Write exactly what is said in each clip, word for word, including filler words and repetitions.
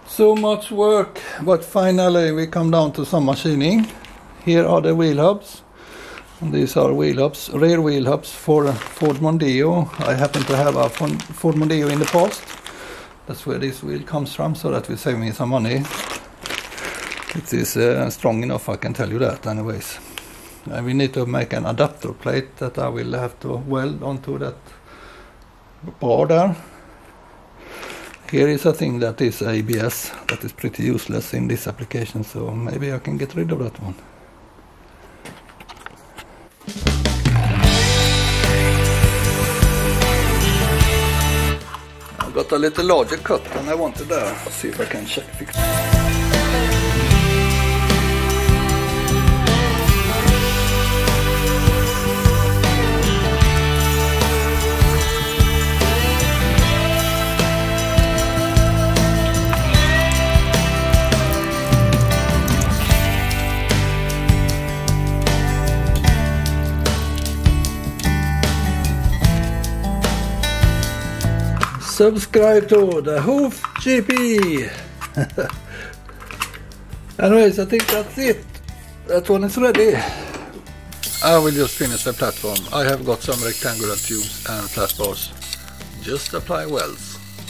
So much work, but finally we come down to some machining. Here are the wheel hubs. And these are wheel hubs, rear wheel hubs for Ford Mondeo. I happen to have a Ford Mondeo in the past. That's where this wheel comes from, so that will save me some money. It is uh, strong enough, I can tell you that anyways. And we need to make an adapter plate that I will have to weld onto that bar there. Here is a thing that is A B S, that is pretty useless in this application, so maybe I can get rid of that one. I got a little larger cut than I wanted there. See if I can check fix it. Subscribe to the Hoof G P. Anyways, I think that's it. That one is ready. I will just finish the platform. I have got some rectangular tubes and flat bars. Just apply welds.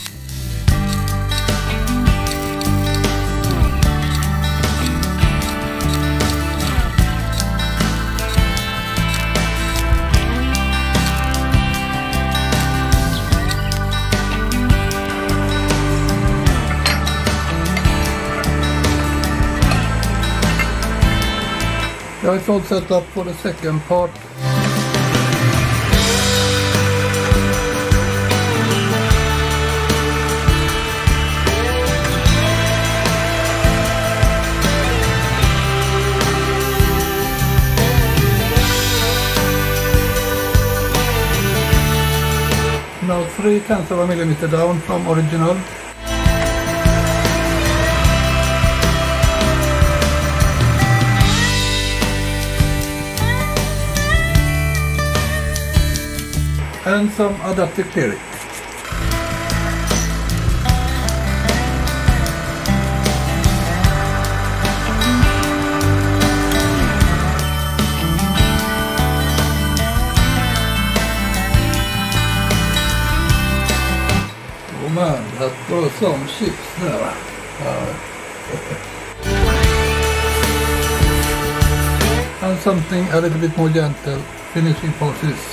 Jag är fullt set up for the second part. Now three tenths of a millimeter down from original. And some adaptive clearing. Oh man, that was some chips there. Uh, and something a little bit more gentle finishing process.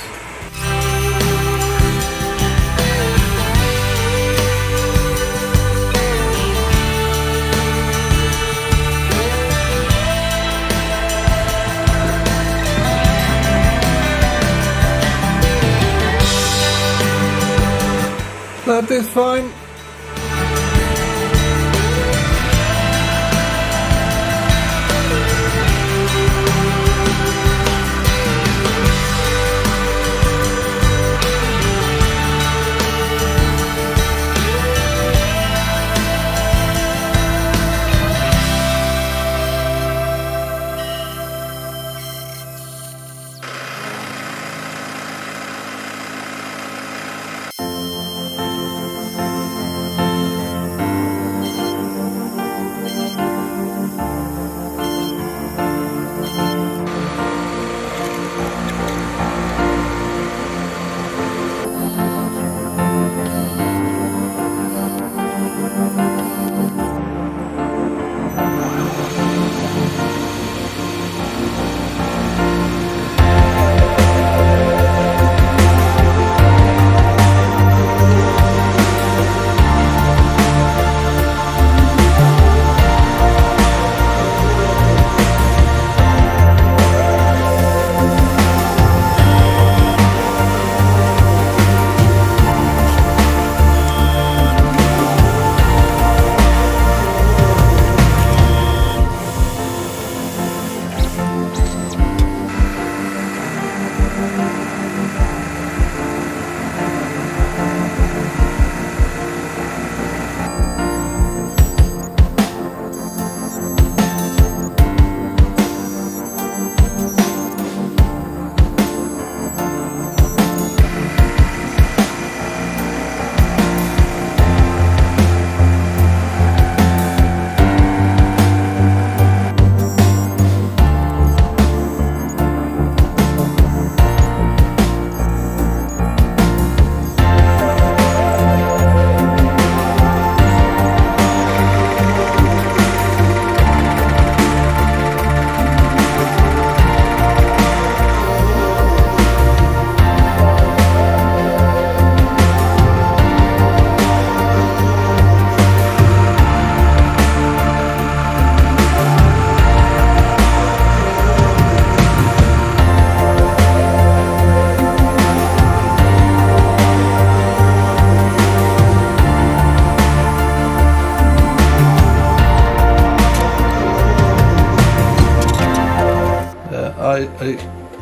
That is fine.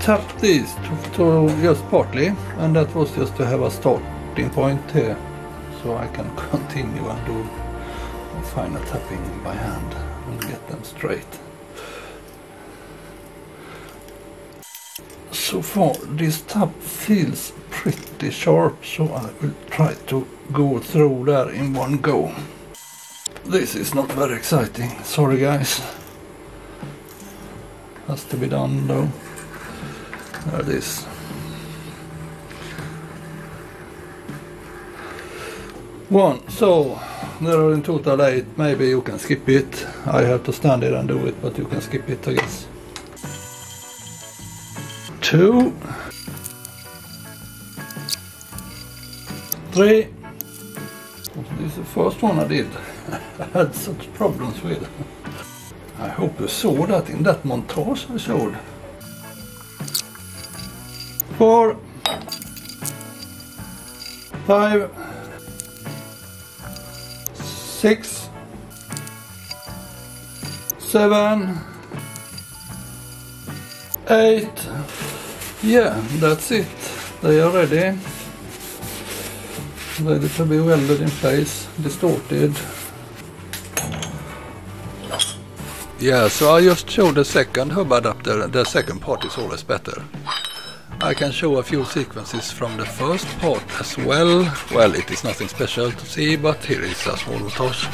tapped these to, to just partly, and that was just to have a starting point here, so I can continue and do a final tapping by hand and get them straight. So far this tap feels pretty sharp, so I will try to go through there in one go. This is not very exciting, sorry guys. Has to be done though. There it is. One, so there are in total eight, maybe you can skip it. I have to stand there and do it, but you can skip it I guess. Two. Three. This is the first one I did. I had such problems with. I hope you saw that in that montage I showed. Four. Five. Six. Seven. Eight. Yeah, that's it. They are ready. Ready to be welded in place, distorted. Yeah, so I just showed the second hub adapter. The second part is always better. I can show a few sequences from the first part as well. Well, it is nothing special to see, but here is a small montage.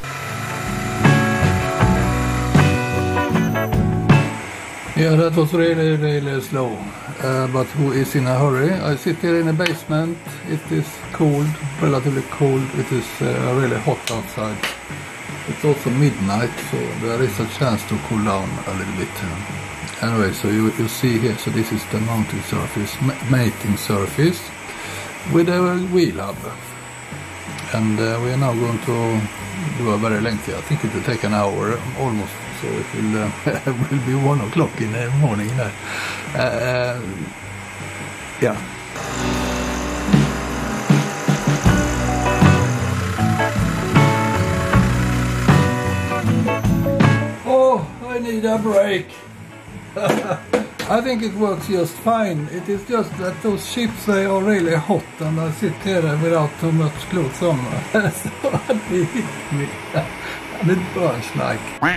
Yeah, that was really, really slow. Uh, but who is in a hurry? I sit here in a basement. It is cold, relatively cold. It is uh, really hot outside. It's also midnight, so there is a chance to cool down a little bit. Anyway, so you, you see here, so this is the mounting surface, mating surface with a wheel hub. And uh, we are now going to do a very lengthy, I think it will take an hour almost, so it will, uh, will be one o'clock in the morning there. Uh, yeah. Oh, I need a break. I think it works just fine. It is just that those ships, they are really hot and I sit here without too much clothes on. So it hit me. And it burns like.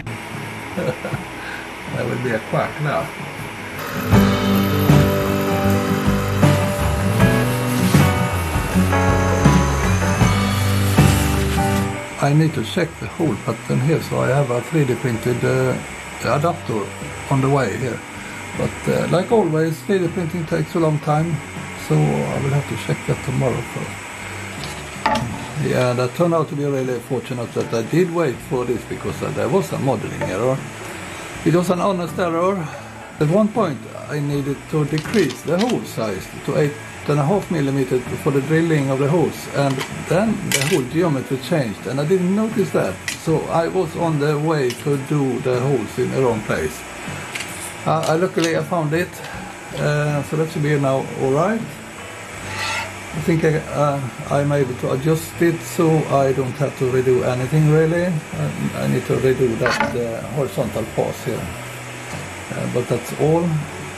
There will be a quack now. I need to check the hole pattern here, so I have a three D printed uh, adapter on the way here. But uh, like always, three D printing takes a long time, so I will have to check that tomorrow first. Yeah, that turned out to be really fortunate that I did wait for this, because uh, there was a modeling error. It was an honest error. At one point I needed to decrease the hole size to eight and a half millimeters for the drilling of the hose, and then the whole geometry changed and I didn't notice that, so I was on the way to do the holes in the wrong place. Uh, I luckily I found it, uh, so that should be now alright. I think I, uh, I'm able to adjust it so I don't have to redo anything really. I, I need to redo that uh, horizontal pass here, uh, but that's all.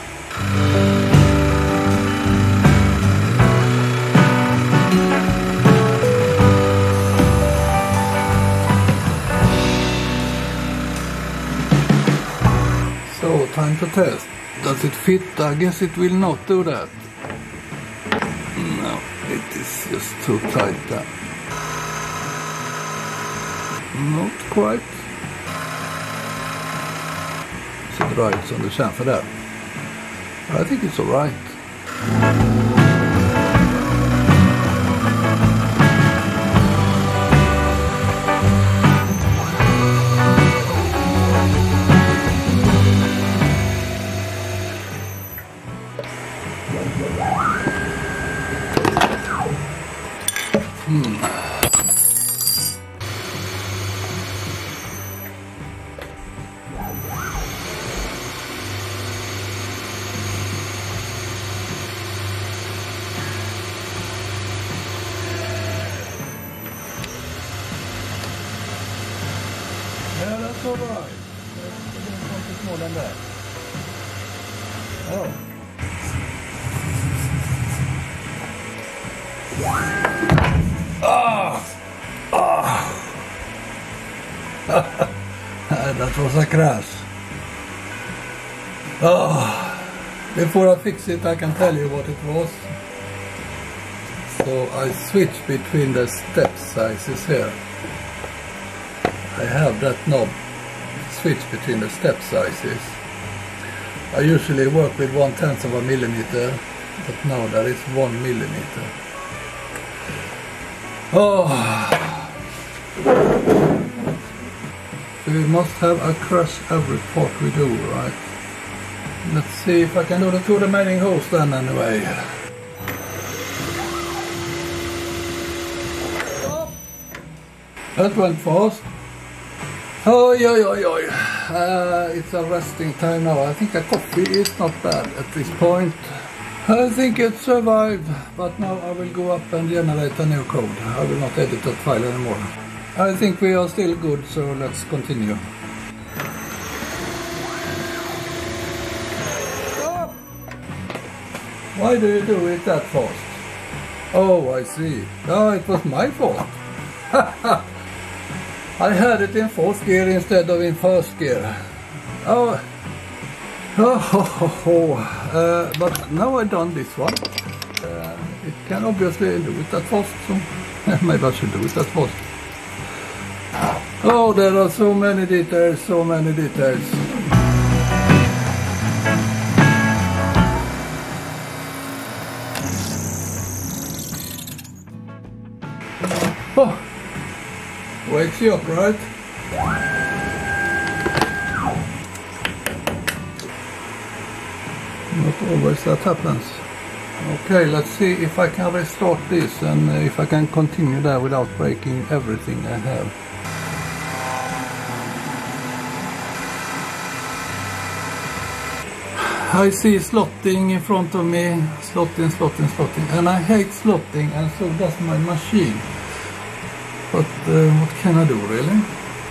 So time to test. Does it fit? I guess it will not do that. No, it is just too tight there. Not quite. Så drar ut som du känner för där. I think it's alright. Hmm. Yeah, that's all right. That's more than that. Oh. Ah! Ah! That was a crash. Oh, before I fix it, I can tell you what it was. So I switch between the step sizes here. I have that knob, switch between the step sizes. I usually work with one tenth of a millimeter, but now there is one millimeter. Oh, so we must have a crush every part we do, right? Let's see if I can do the two remaining holes then anyway. That went fast. Oh, oi, oi, oi. Uh, it's a resting time now. I think a coffee is not bad at this point. I think it survived, but now I will go up and generate a new code. I will not edit that file anymore. I think we are still good, so let's continue. Stop! Why do you do it that fast? Oh, I see. Oh, it was my fault. I had it in fourth gear instead of in first gear. Oh, oh, oh, oh. Uh, but now I've done this one. Uh, it can obviously do it that fast, so maybe I should do it that fast. Oh, there are so many details, so many details. Oh. Wakes you up, right? Not always that happens. Okay, let's see if I can restart this and if I can continue there without breaking everything I have. I see slotting in front of me, slotting, slotting, slotting, and I hate slotting, and so does my machine. But uh, what can I do, really?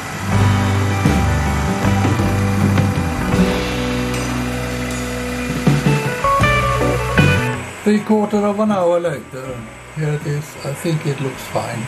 Three quarter of an hour later, here it is. I think it looks fine.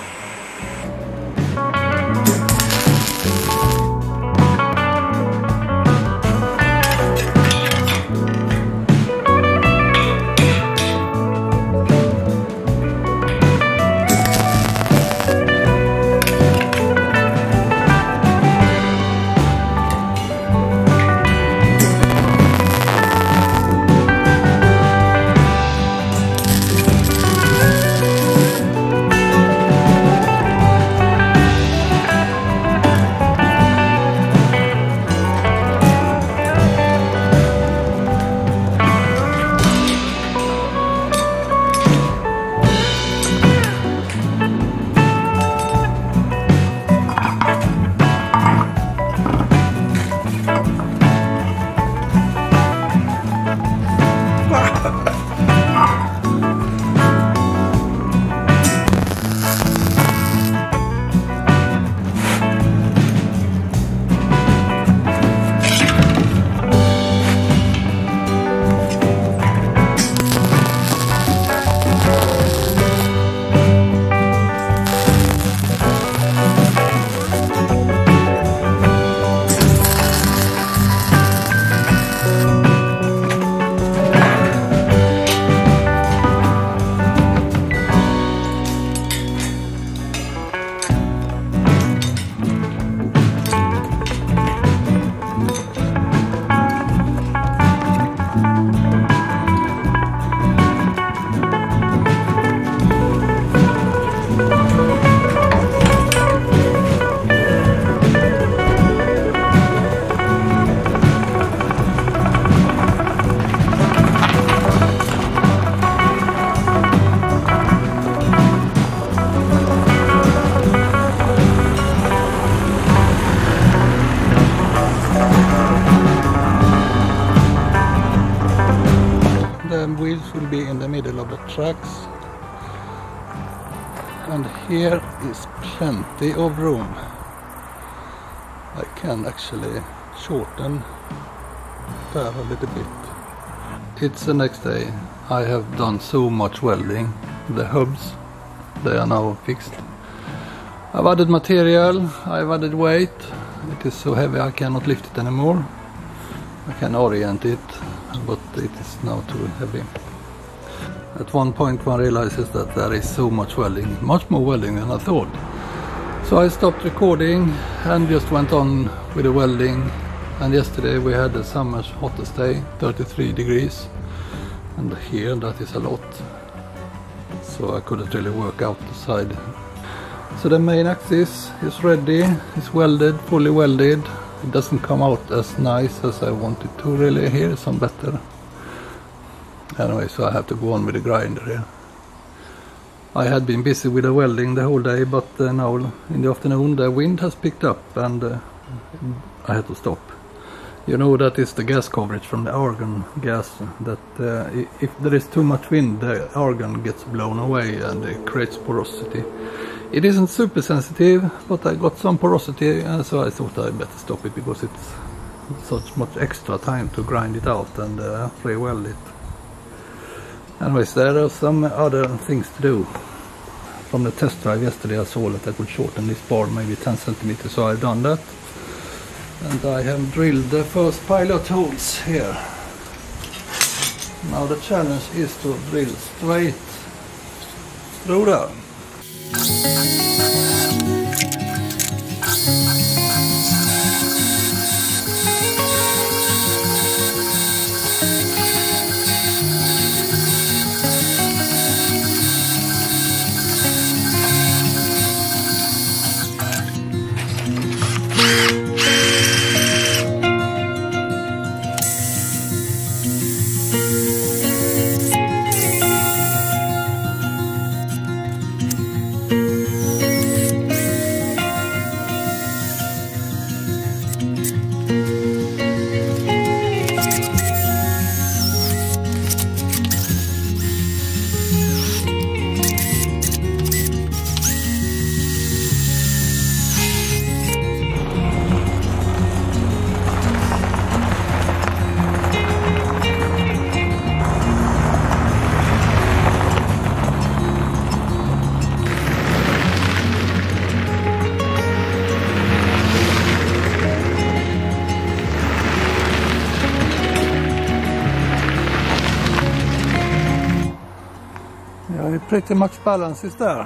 Wheels will be in the middle of the tracks, and here is plenty of room. I can actually shorten there a little bit. It's the next day. I have done so much welding. The hubs They are now fixed. I've added material, I've added weight. It is so heavy I cannot lift it anymore. I can orient it, but it is now too heavy. At one point one realizes that there is so much welding, much more welding than I thought. So I stopped recording and just went on with the welding. And yesterday we had the summer's hottest day, thirty-three degrees. And here that is a lot. So I couldn't really work outside. So the main axis is ready, it's welded, fully welded. It doesn't come out as nice as I wanted to really. Here is some better. Anyway, so I have to go on with the grinder here. I had been busy with the welding the whole day, but uh, now in the afternoon the wind has picked up and uh, I had to stop. You know, that is the gas coverage from the argon gas, that uh, if there is too much wind, the argon gets blown away and it creates porosity. It isn't super sensitive, but I got some porosity, and so I thought I better stop it because it's such much extra time to grind it out and uh, re-weld it. Anyways, there are some other things to do. From the test drive yesterday I saw that I could shorten this bar maybe ten centimeters, so I've done that. And I have drilled the first pilot holes here. Now the challenge is to drill straight through there. Yeah, it pretty much balances there.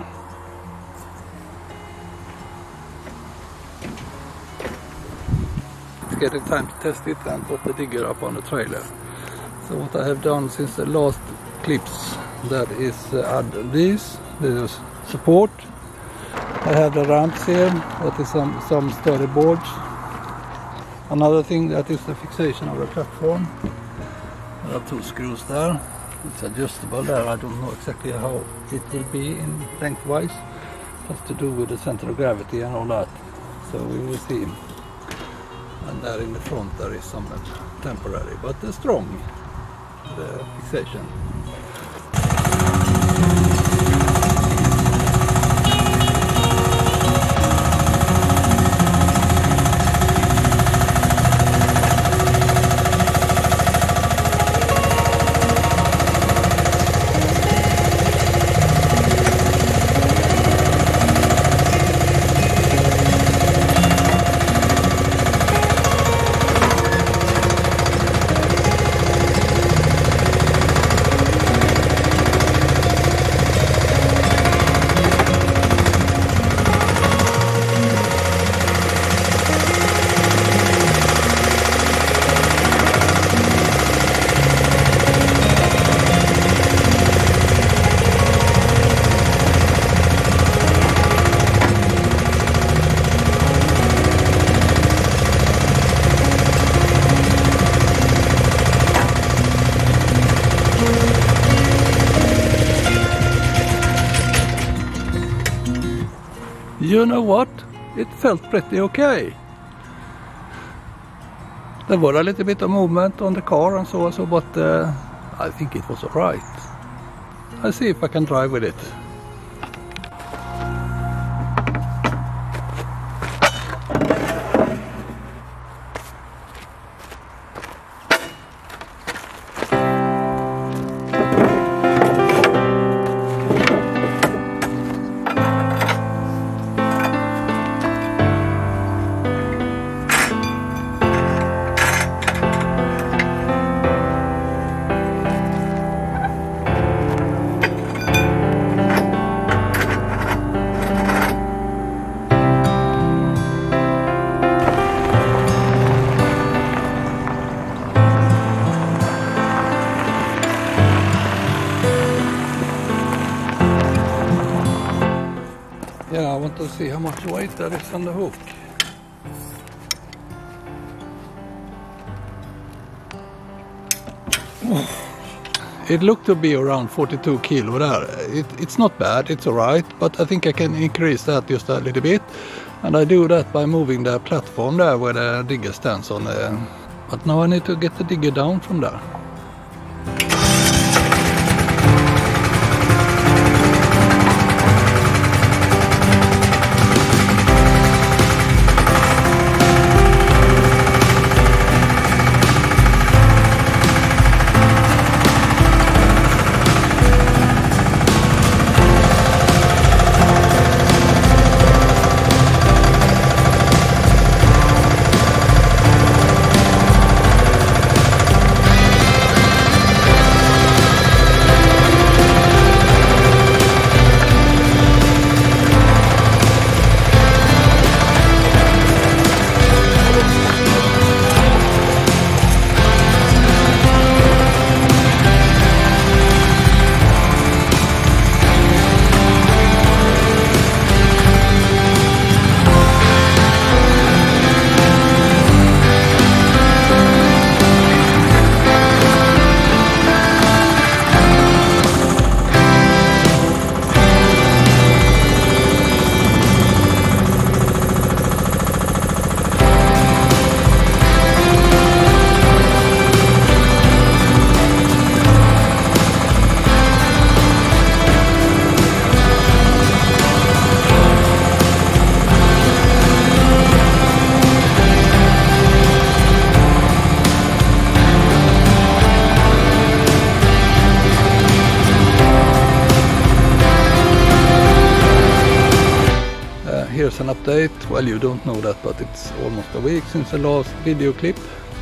It's getting time to test it and put the digger up on the trailer. So what I have done since the last clips, that is uh, add these, the support. I have the ramps here, that is some, some sturdy boards. Another thing, that is the fixation of the platform. There are two screws there. It's adjustable there. I don't know exactly how it will be in lengthwise. It has to do with the center of gravity and all that. So we will see. And there in the front there is some temporary, but uh, strong, the fixation. You know what? It felt pretty okay. There was a little bit of movement on the car and so and so, but uh, I think it was alright. I'll see if I can drive with it. to see how much weight there is on the hook. It looked to be around forty-two kilo there. It, it's not bad, it's alright, but I think I can increase that just a little bit. And I do that by moving the platform there where the digger stands on. Uh, but now I need to get the digger down from there. Here's an update. Well, you don't know that, but it's almost a week since the last video clip.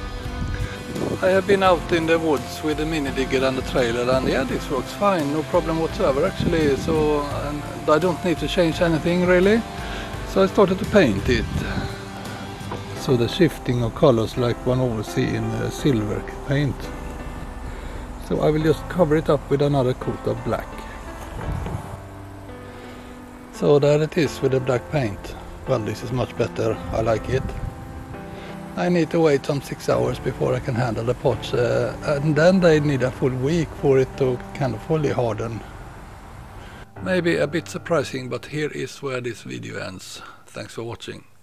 I have been out in the woods with the mini digger and the trailer, and yeah, this works fine, no problem whatsoever actually. So and I don't need to change anything really. So I started to paint it. So the shifting of colors like one always see in uh, silver paint. So I will just cover it up with another coat of black. So there it is with the black paint. Well, this is much better, I like it. I need to wait some six hours before I can handle the pots, uh, and then they need a full week for it to kind of fully harden. Maybe a bit surprising, but here is where this video ends. Thanks for watching.